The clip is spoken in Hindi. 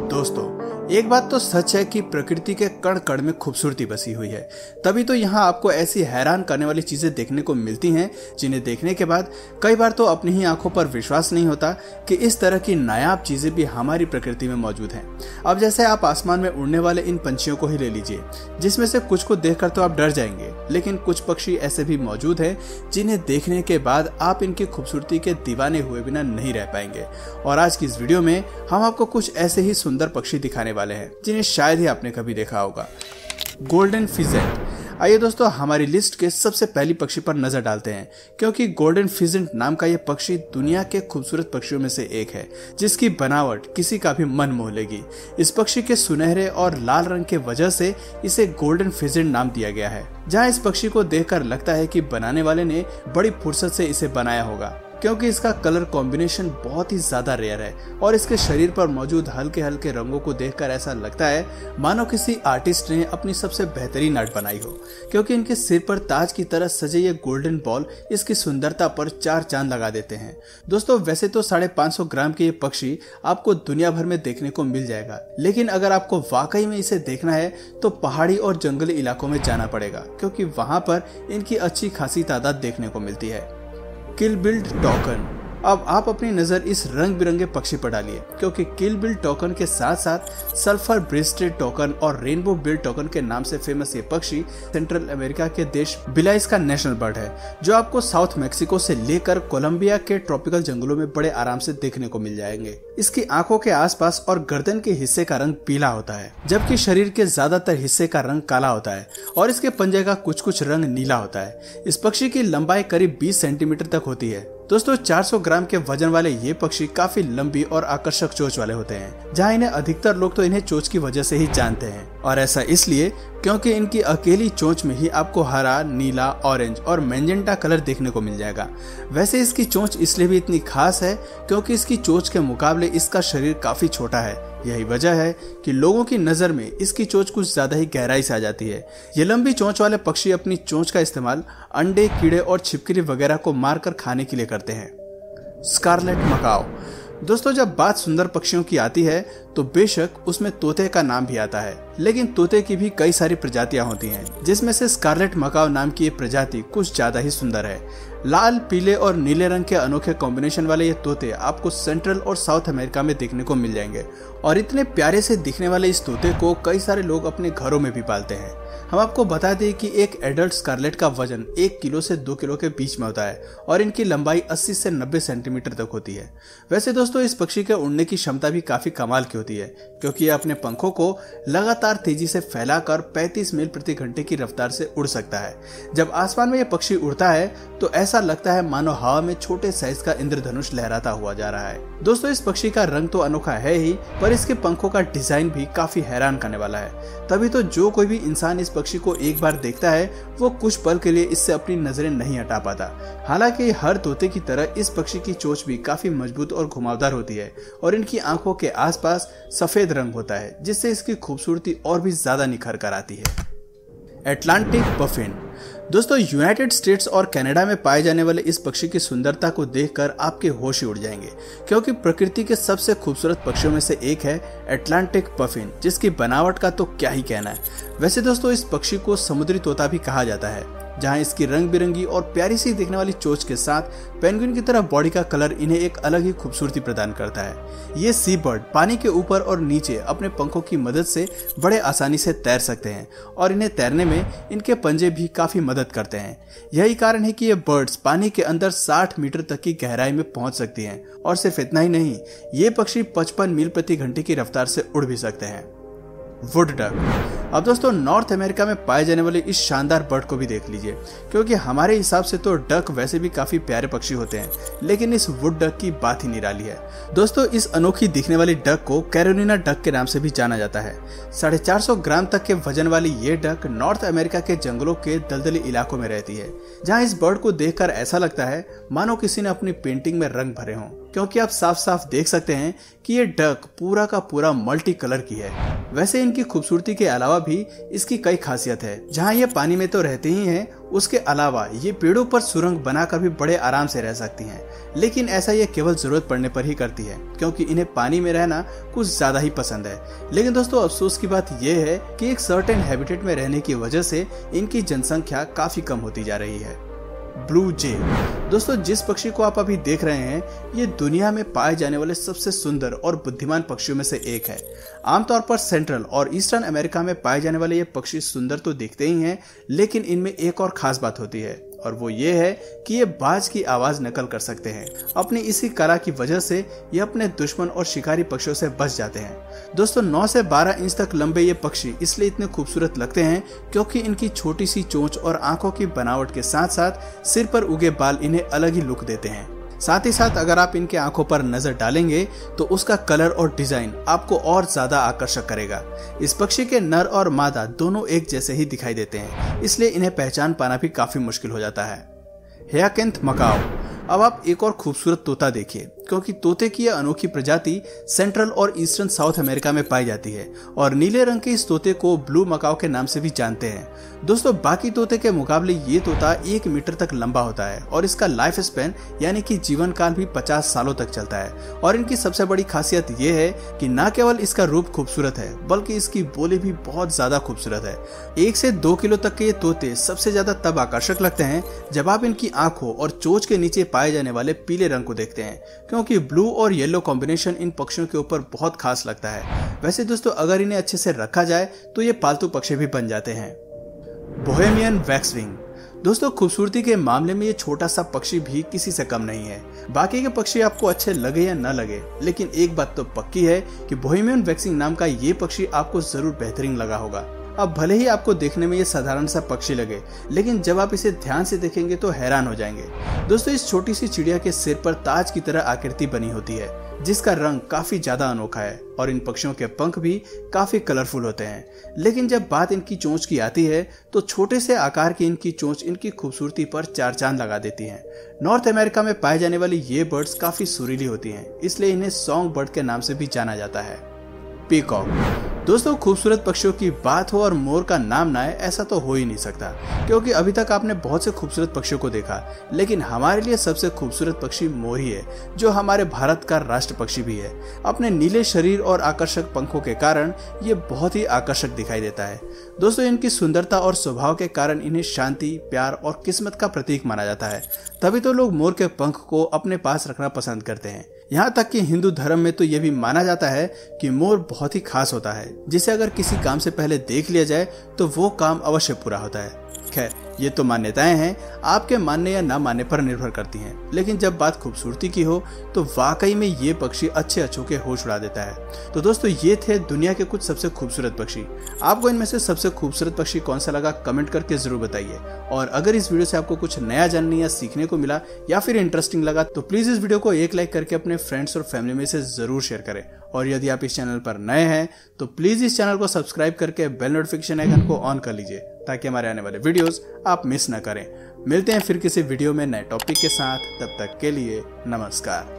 दोस्तों, एक बात तो सच है कि प्रकृति के कण कण में खूबसूरती बसी हुई है। तभी तो यहाँ आपको ऐसी हैरान करने वाली चीजें देखने को मिलती हैं जिन्हें देखने के बाद कई बार तो अपनी ही आंखों पर विश्वास नहीं होता कि इस तरह की नायाब चीजें भी हमारी प्रकृति में मौजूद हैं। अब जैसे आप आसमान में उड़ने वाले इन पंछियों को ही ले लीजिए, जिसमें से कुछ को देखकर तो आप डर जाएंगे, लेकिन कुछ पक्षी ऐसे भी मौजूद हैं जिन्हें देखने के बाद आप इनकी खूबसूरती के दीवाने हुए बिना नहीं रह पाएंगे। और आज की इस वीडियो में हम आपको कुछ ऐसे ही सुंदर पक्षी दिखाने वाले हैं जिन्हें शायद ही आपने कभी देखा होगा। Golden pheasant. आइए दोस्तों, हमारी लिस्ट के सबसे पहली पक्षी पर नजर डालते हैं, क्योंकि गोल्डन फिजेंट नाम का यह पक्षी दुनिया के खूबसूरत पक्षियों में से एक है, जिसकी बनावट किसी का भी मन मोह लेगी। इस पक्षी के सुनहरे और लाल रंग के वजह से इसे गोल्डन फिजेंट नाम दिया गया है। जहां इस पक्षी को देखकर लगता है कि बनाने वाले ने बड़ी फुर्सत से इसे बनाया होगा, क्योंकि इसका कलर कॉम्बिनेशन बहुत ही ज्यादा रेयर है और इसके शरीर पर मौजूद हल्के हल्के रंगों को देखकर ऐसा लगता है मानो किसी आर्टिस्ट ने अपनी सबसे बेहतरीन आर्ट बनाई हो, क्योंकि इनके सिर पर ताज की तरह सजे ये गोल्डन बॉल इसकी सुंदरता पर चार चांद लगा देते हैं। दोस्तों, वैसे तो 550 ग्राम के ये पक्षी आपको दुनिया भर में देखने को मिल जाएगा, लेकिन अगर आपको वाकई में इसे देखना है तो पहाड़ी और जंगली इलाकों में जाना पड़ेगा, क्योंकि वहां पर इनकी अच्छी खासी तादाद देखने को मिलती है। Keel billed toucan. अब आप अपनी नजर इस रंग बिरंगे पक्षी पर डालिए, क्योंकि किल बिल टॉकन के साथ साथ सल्फर ब्रेस्टेड टॉकन और रेनबो बिल टॉकन के नाम से फेमस ये पक्षी सेंट्रल अमेरिका के देश बिलाइज का नेशनल बर्ड है, जो आपको साउथ मैक्सिको से लेकर कोलंबिया के ट्रॉपिकल जंगलों में बड़े आराम से देखने को मिल जाएंगे। इसकी आंखों के आसपास और गर्दन के हिस्से का रंग पीला होता है, जबकि शरीर के ज्यादातर हिस्से का रंग काला होता है और इसके पंजे का कुछ रंग नीला होता है। इस पक्षी की लंबाई करीब 20 सेंटीमीटर तक होती है। दोस्तों, 400 ग्राम के वजन वाले ये पक्षी काफी लंबी और आकर्षक चोंच वाले होते हैं, जहां इन्हें अधिकतर लोग तो इन्हें चोंच की वजह से ही जानते हैं, और ऐसा इसलिए क्योंकि इनकी अकेली चोंच में ही आपको हरा, नीला, ऑरेंज और मैजेंटा कलर देखने को मिल जाएगा। वैसे इसकी चोंच इसलिए भी इतनी खास है क्योंकि इसकी चोंच के मुकाबले इसका शरीर काफी छोटा है। यही वजह है कि लोगों की नजर में इसकी चोंच कुछ ज्यादा ही गहराई से आ जाती है। ये लंबी चोंच वाले पक्षी अपनी चोंच का इस्तेमाल अंडे, कीड़े और छिपकली वगैरह को मारकर खाने के लिए करते हैं। Scarlet macaw. दोस्तों, जब बात सुंदर पक्षियों की आती है तो बेशक उसमें तोते का नाम भी आता है, लेकिन तोते की भी कई सारी प्रजातियां होती हैं, जिसमें से स्कारलेट मकाओ नाम की ये प्रजाति कुछ ज्यादा ही सुंदर है। लाल, पीले और नीले रंग के अनोखे कॉम्बिनेशन वाले ये तोते आपको सेंट्रल और साउथ अमेरिका में देखने को मिल जाएंगे, और इतने प्यारे से दिखने वाले इस तोते को कई सारे लोग अपने घरों में भी पालते हैं। हम आपको बता दें कि एक एडल्ट स्कारलेट का वजन 1 किलो से 2 किलो के बीच में होता है और इनकी लंबाई 80 से 90 सेंटीमीटर तक होती है। वैसे दोस्तों, इस पक्षी के उड़ने की क्षमता भी काफी कमाल की होती है, क्योंकि ये अपने पंखों को लगातार तेजी से फैलाकर 35 मील प्रति घंटे की रफ्तार से उड़ सकता है। जब आसमान में यह पक्षी उड़ता है तो ऐसा लगता है मानो हवा में छोटे साइज का इंद्रधनुष लहराता हुआ जा रहा है। दोस्तों, इस पक्षी का रंग तो अनोखा है ही, पर इसके पंखों का डिजाइन भी काफी हैरान करने वाला है। तभी तो जो कोई भी इंसान इस पक्षी को एक बार देखता है वो कुछ पल के लिए इससे अपनी नजरें नहीं हटा पाता। हालांकि हर तोते की तरह इस पक्षी की चोंच भी काफी मजबूत और घुमावदार होती है, और इनकी आंखों के आसपास सफेद रंग होता है, जिससे इसकी खूबसूरती और भी ज्यादा निखर कर आती है। Atlantic puffin. दोस्तों, यूनाइटेड स्टेट्स और कनाडा में पाए जाने वाले इस पक्षी की सुंदरता को देखकर आपके होश ही उड़ जाएंगे, क्योंकि प्रकृति के सबसे खूबसूरत पक्षियों में से एक है अटलांटिक पफिन, जिसकी बनावट का तो क्या ही कहना है। वैसे दोस्तों, इस पक्षी को समुद्री तोता भी कहा जाता है, जहां इसकी रंग बिरंगी और प्यारी सी दिखने वाली चोंच के साथ पेंगुइन की तरह बॉडी का कलर इन्हें एक अलग ही खूबसूरती प्रदान करता है। ये सी बर्ड पानी के ऊपर और नीचे अपने पंखों की मदद से बड़े आसानी से तैर सकते हैं, और इन्हें तैरने में इनके पंजे भी काफी मदद करते हैं। यही कारण है कि ये बर्ड्स पानी के अंदर 60 मीटर तक की गहराई में पहुंच सकती हैं, और सिर्फ इतना ही नहीं, ये पक्षी 55 मील प्रति घंटे की रफ्तार से उड़ भी सकते हैं। Wood duck. अब दोस्तों, नॉर्थ अमेरिका में पाए जाने वाले इस शानदार बर्ड को भी देख लीजिए, क्योंकि हमारे हिसाब से तो डक वैसे भी काफी प्यारे पक्षी होते हैं, लेकिन इस वुड डक की बात ही निराली है। दोस्तों, इस अनोखी दिखने वाली डक को कैरोलिना डक के नाम से भी जाना जाता है। 450 ग्राम तक के वजन वाली ये डक नॉर्थ अमेरिका के जंगलों के दलदली इलाकों में रहती है, जहाँ इस बर्ड को देखकर ऐसा लगता है मानो किसी ने अपनी पेंटिंग में रंग भरे हों, क्योंकि आप साफ साफ देख सकते हैं कि ये डक पूरा का पूरा मल्टी कलर की है। वैसे इनकी खूबसूरती के अलावा अलावा भी इसकी कई खासियत है। जहाँ ये पानी में तो रहते ही हैं, उसके अलावा ये पेड़ों पर सुरंग बनाकर भी बड़े आराम से रह सकती हैं। लेकिन ऐसा ये केवल जरूरत पड़ने पर ही करती है, क्योंकि इन्हें पानी में रहना कुछ ज्यादा ही पसंद है। लेकिन दोस्तों अफसोस की बात यह है कि एक सर्टेन हैबिटेट में रहने की वजह से इनकी जनसंख्या काफी कम होती जा रही है। ब्लू जे दोस्तों, जिस पक्षी को आप अभी देख रहे हैं, ये दुनिया में पाए जाने वाले सबसे सुंदर और बुद्धिमान पक्षियों में से एक है। आमतौर पर सेंट्रल और ईस्टर्न अमेरिका में पाए जाने वाले ये पक्षी सुंदर तो दिखते ही हैं, लेकिन इनमें एक और खास बात होती है, और वो ये है कि ये बाज की आवाज नकल कर सकते हैं। अपनी इसी कला की वजह से ये अपने दुश्मन और शिकारी पक्षियों से बच जाते हैं। दोस्तों 9 से 12 इंच तक लंबे ये पक्षी इसलिए इतने खूबसूरत लगते हैं क्योंकि इनकी छोटी सी चोंच और आंखों की बनावट के साथ साथ सिर पर उगे बाल इन्हें अलग ही लुक देते हैं। साथ ही साथ अगर आप इनके आंखों पर नजर डालेंगे तो उसका कलर और डिजाइन आपको और ज्यादा आकर्षक करेगा। इस पक्षी के नर और मादा दोनों एक जैसे ही दिखाई देते हैं, इसलिए इन्हें पहचान पाना भी काफी मुश्किल हो जाता है। Hyacinth macaw. अब आप एक और खूबसूरत तोता देखिए, क्योंकि तोते की यह अनोखी प्रजाति सेंट्रल और ईस्टर्न साउथ अमेरिका में पाई जाती है और नीले रंग के इस तोते को ब्लू मकाओ के नाम से भी जानते हैं। दोस्तों बाकी तोते के मुकाबले ये तोता 1 मीटर तक लंबा होता है और इसका लाइफ स्पैन यानी कि जीवन काल भी 50 सालों तक चलता है। और इनकी सबसे बड़ी खासियत ये है कि न केवल इसका रूप खूबसूरत है, बल्कि इसकी बोली भी बहुत ज्यादा खूबसूरत है। 1 से 2 किलो तक के ये तोते सबसे ज्यादा तब आकर्षक लगते हैं जब आप इनकी आंखों और चोंच के नीचे पाए जाने वाले पीले रंग को देखते हैं, क्योंकि ब्लू और येलो कॉम्बिनेशन इन पक्षियों के ऊपर बहुत खास लगता है। वैसे दोस्तों अगर इन्हें अच्छे से रखा जाए तो ये पालतू पक्षी भी बन जाते हैं। Bohemian waxwing. दोस्तों खूबसूरती के मामले में ये छोटा सा पक्षी भी किसी से कम नहीं है। बाकी के पक्षी आपको अच्छे लगे या न लगे, लेकिन एक बात तो पक्की है कि बोहेमियन वैक्सिंग नाम का ये पक्षी आपको जरूर बेहतरीन लगा होगा। अब भले ही आपको देखने में ये साधारण सा पक्षी लगे, लेकिन जब आप इसे ध्यान से देखेंगे तो हैरान हो जाएंगे। दोस्तों इस छोटी सी चिड़िया के सिर पर ताज की तरह आकृति बनी होती है, जिसका रंग काफी ज्यादा अनोखा है, और इन पक्षियों के पंख भी काफी कलरफुल होते हैं। लेकिन जब बात इनकी चोंच की आती है तो छोटे से आकार की इनकी चोंच इनकी खूबसूरती पर 4 चांद लगा देती है। नॉर्थ अमेरिका में पाए जाने वाली ये बर्ड्स काफी सुरीली होती हैं, इसलिए इन्हें सॉन्ग बर्ड के नाम से भी जाना जाता है। पीकॉक। दोस्तों खूबसूरत पक्षियों की बात हो और मोर का नाम ना आए, ऐसा तो हो ही नहीं सकता, क्योंकि अभी तक आपने बहुत से खूबसूरत पक्षियों को देखा, लेकिन हमारे लिए सबसे खूबसूरत पक्षी मोर ही है, जो हमारे भारत का राष्ट्र पक्षी भी है। अपने नीले शरीर और आकर्षक पंखों के कारण ये बहुत ही आकर्षक दिखाई देता है। दोस्तों इनकी सुंदरता और स्वभाव के कारण इन्हें शांति, प्यार और किस्मत का प्रतीक माना जाता है। तभी तो लोग मोर के पंख को अपने पास रखना पसंद करते हैं। यहाँ तक कि हिंदू धर्म में तो यह भी माना जाता है कि मोर बहुत ही खास होता है, जिसे अगर किसी काम से पहले देख लिया जाए तो वो काम अवश्य पूरा होता है। खैर ये तो मान्यताएं हैं, आपके मानने या ना मानने पर निर्भर करती हैं, लेकिन जब बात खूबसूरती की हो तो वाकई में ये पक्षी अच्छे अच्छों के होश उड़ा देता है। तो दोस्तों ये थे दुनिया के कुछ सबसे खूबसूरत पक्षी। आपको इनमें से सबसे खूबसूरत पक्षी कौन सा लगा कमेंट करके जरूर बताइए। और अगर इस वीडियो से आपको कुछ नया जानने या सीखने को मिला या फिर इंटरेस्टिंग लगा तो प्लीज इस वीडियो को एक लाइक करके अपने फ्रेंड्स और फैमिली में से जरूर शेयर करें। और यदि आप इस चैनल पर नए हैं तो प्लीज इस चैनल को सब्सक्राइब करके बेल नोटिफिकेशन आइकन को ऑन कर लीजिए, ताकि हमारे आने वाले वीडियोस आप मिस न करें। मिलते हैं फिर किसी वीडियो में नए टॉपिक के साथ, तब तक के लिए नमस्कार।